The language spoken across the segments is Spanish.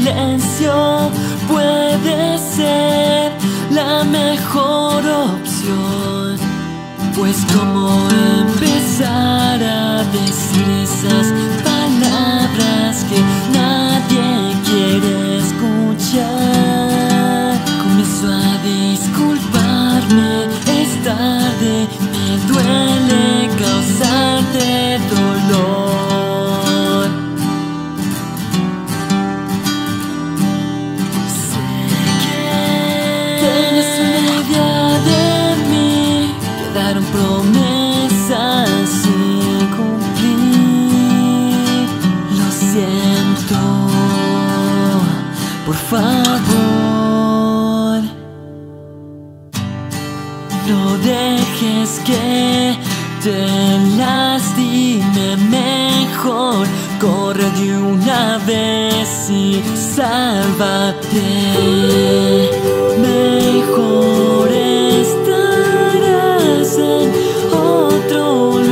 silencio puede ser la mejor opción. Pues cómo empezar a decir esas palabras que nadie quiere escuchar. Comienzo a disculparme, es tarde, me duele causarte dolor. Sé que tienes una idea de mí, quedaron promesas sin cumplir. Lo siento, por favor, no dejes que te lastime, mejor corre de una vez y sálvate. Mejor estarás en otro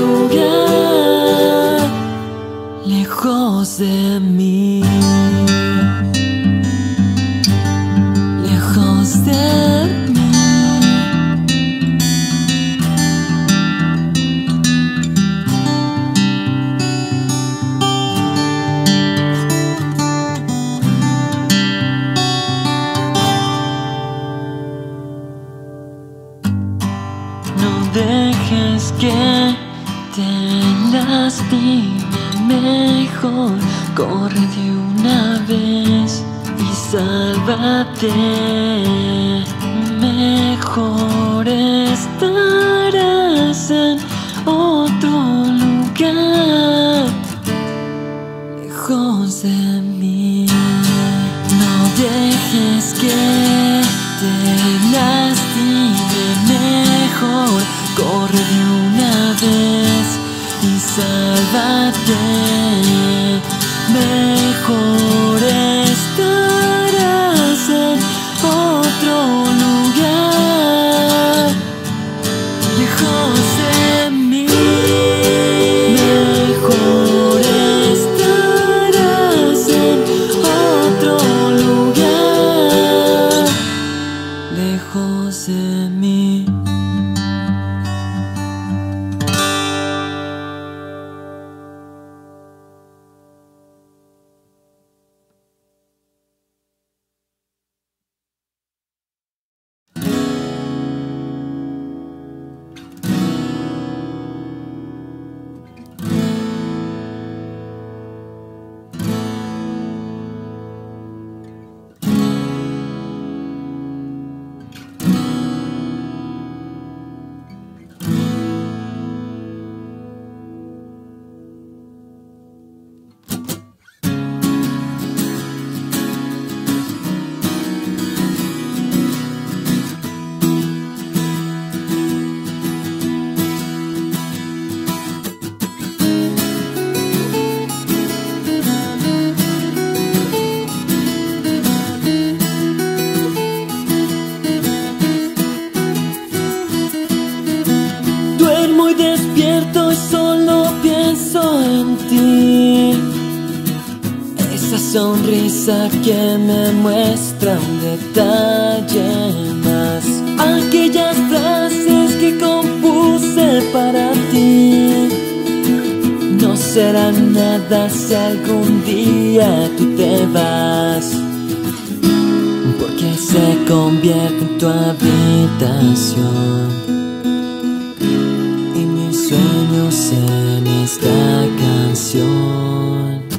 lugar, lejos de mí, lejos de mí. No dejes que te lastime, mejor corre de una vez y sálvate. Mejor estarás en otro lugar, lejos de mí. No dejes que te lastime, mejor corre de una vez y sálvate. Mejor estarás en otro lugar, lejos de mí. Mejor estarás en otro lugar, lejos de mí. Sonrisa que me muestra un detalle más. Aquellas frases que compuse para ti no serán nada si algún día tú te vas, porque se convierte en tu habitación y mis sueños en esta canción.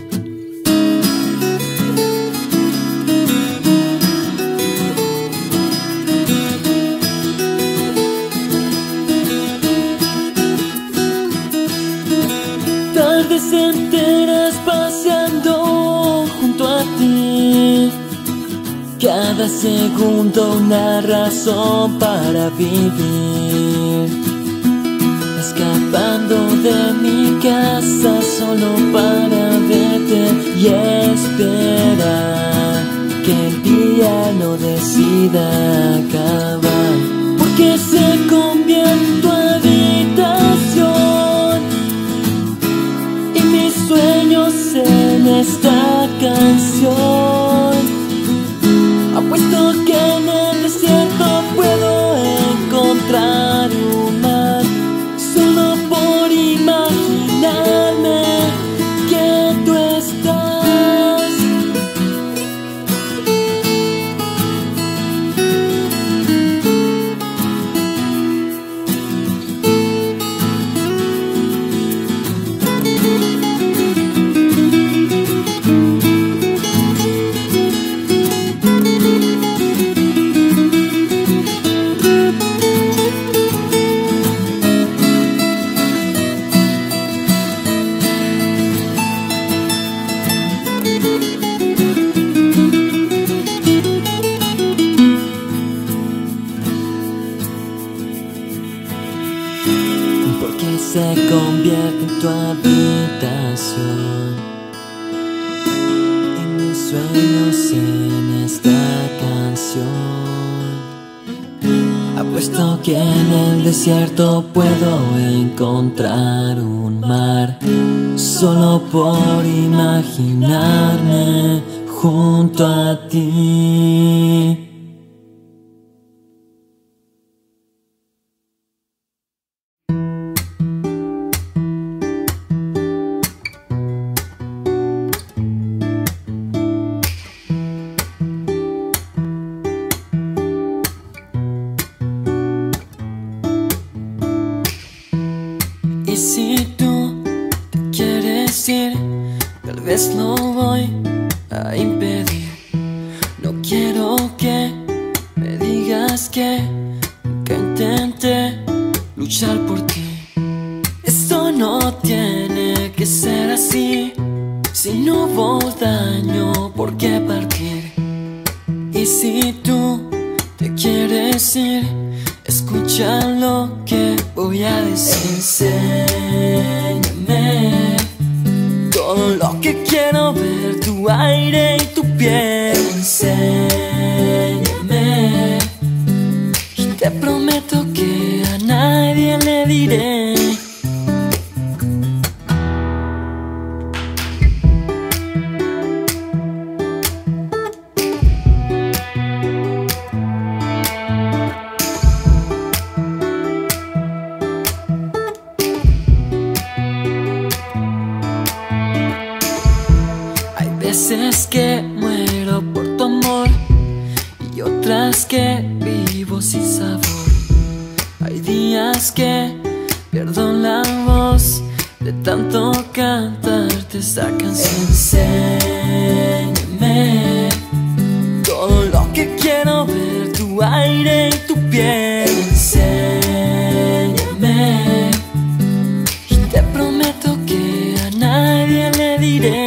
Tardes enteras paseando junto a ti, cada segundo una razón para vivir, escapando de mi casa solo para verte y esperar que el día no decida acabar, porque se convierte en tu habitación y mis sueños en esta canción. porque se convierte en tu habitación, en mis sueños, en esta canción. Apuesto que en el desierto puedo encontrar un mar, solo por imaginarme junto a ti. Y si tú te quieres ir, tal vez lo voy a impedir. No quiero que me digas que nunca intenté luchar por ti. Esto no tiene que ser así. Si no hubo daño, ¿por qué partir? Y si tú te quieres ir, escucha lo que voy a decir. Enséñame todo lo que quiero ver, tu aire y tu piel. Enséñame y te prometo que a nadie le diré. Veces que muero por tu amor y otras que vivo sin sabor. Hay días que pierdo la voz de tanto cantarte esta canción. Enséñame todo lo que quiero ver, tu aire y tu piel. Enséñame y te prometo que a nadie le diré.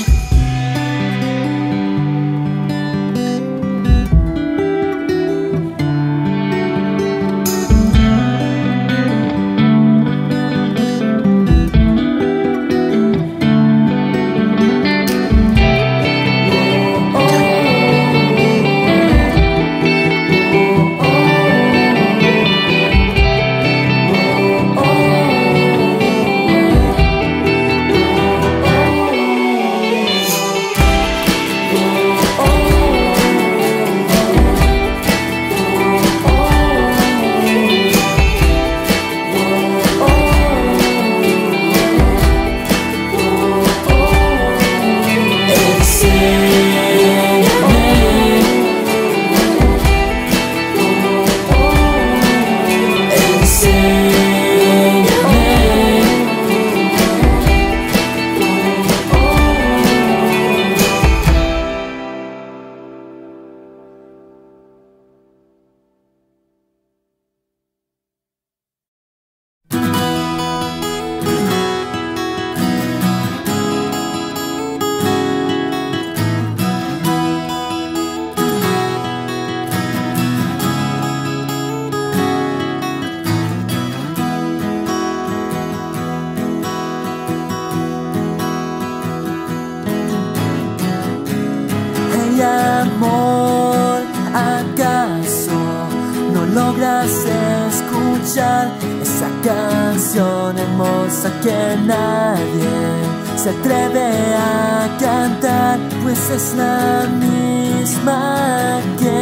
Amor, ¿acaso no logras escuchar esa canción hermosa que nadie se atreve a cantar? Pues es la misma que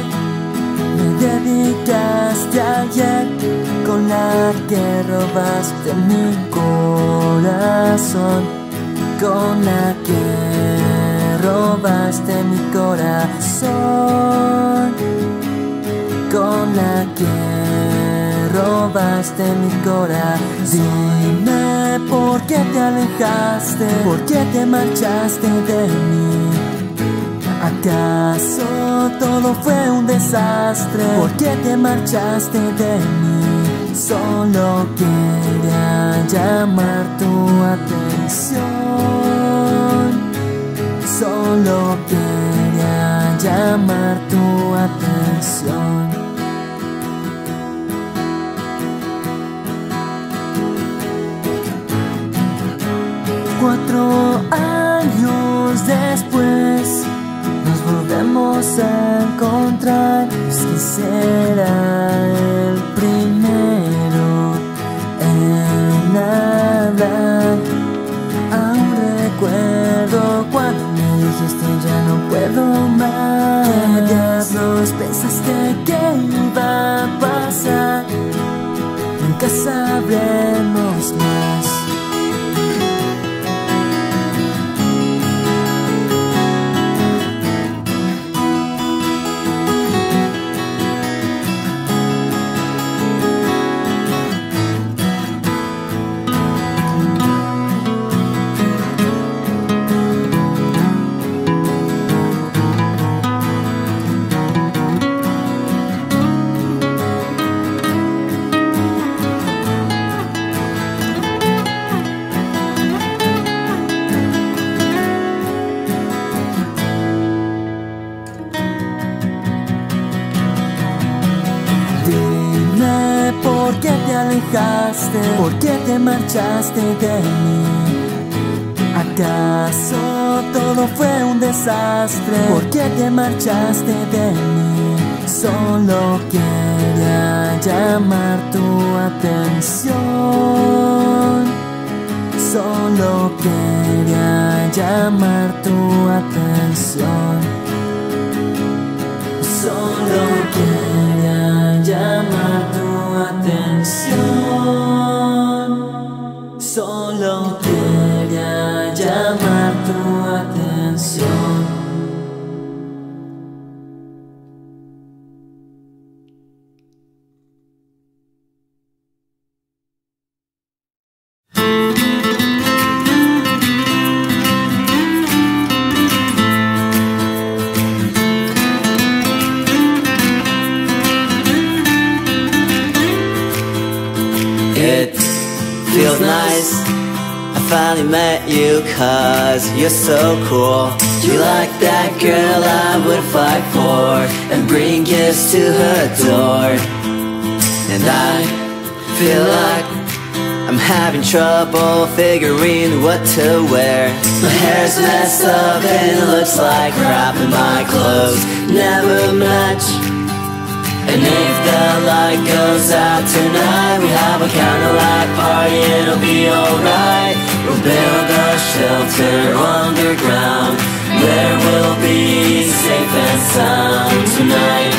me dedicaste ayer, con la que robaste mi corazón, con la que robaste mi corazón, con la que robaste mi corazón. Dime por qué te alejaste, por qué te marchaste de mí. ¿Acaso todo fue un desastre? ¿Por qué te marchaste de mí? Solo quería llamar tu atención, solo quería llamar tu atención. 4 años después nos volvemos a encontrar. Es que será el primero en hablar. Aún recuerdo cuando me dijiste ya no puedo más. ¿Qué diablos pensaste que iba a pasar? Nunca sabremos más. Dime por qué te alejaste, por qué te marchaste de mí. ¿Acaso todo fue un desastre? ¿Por qué te marchaste de mí? Solo quería llamar tu atención. Solo quería llamar tu atención. Solo quería llamar tu atención. Solo quería llamar tu atención. It feels nice, I finally met you, 'cause you're so cool. You like that girl I would fight for and bring gifts to her door. And I feel like I'm having trouble figuring what to wear. My hair's messed up and it looks like crap, and my clothes never match. And if the light goes out tonight, we have a candlelight party, it'll be alright. We'll build a shelter underground where we'll be safe and sound tonight.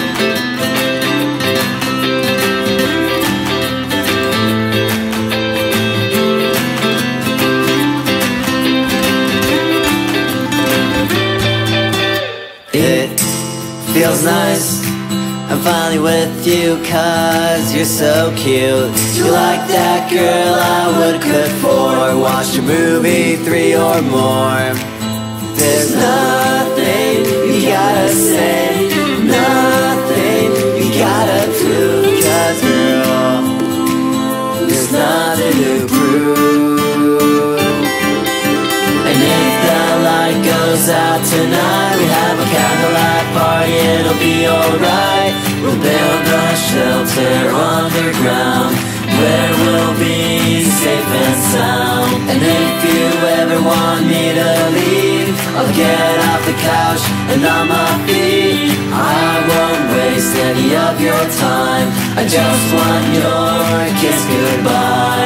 It feels nice, I'm finally with you, 'cause you're so cute. You like that girl I would cook for, watch a movie 3 or more. There's nothing you gotta say, nothing you gotta do, 'cause girl, there's nothing to prove. And if the light goes out tonight, we have a candlelight party, it'll be alright. We'll build a shelter underground where we'll be safe and sound. And if you ever want me to leave, I'll get off the couch and on my feet. I won't waste any of your time, I just want your kiss goodbye.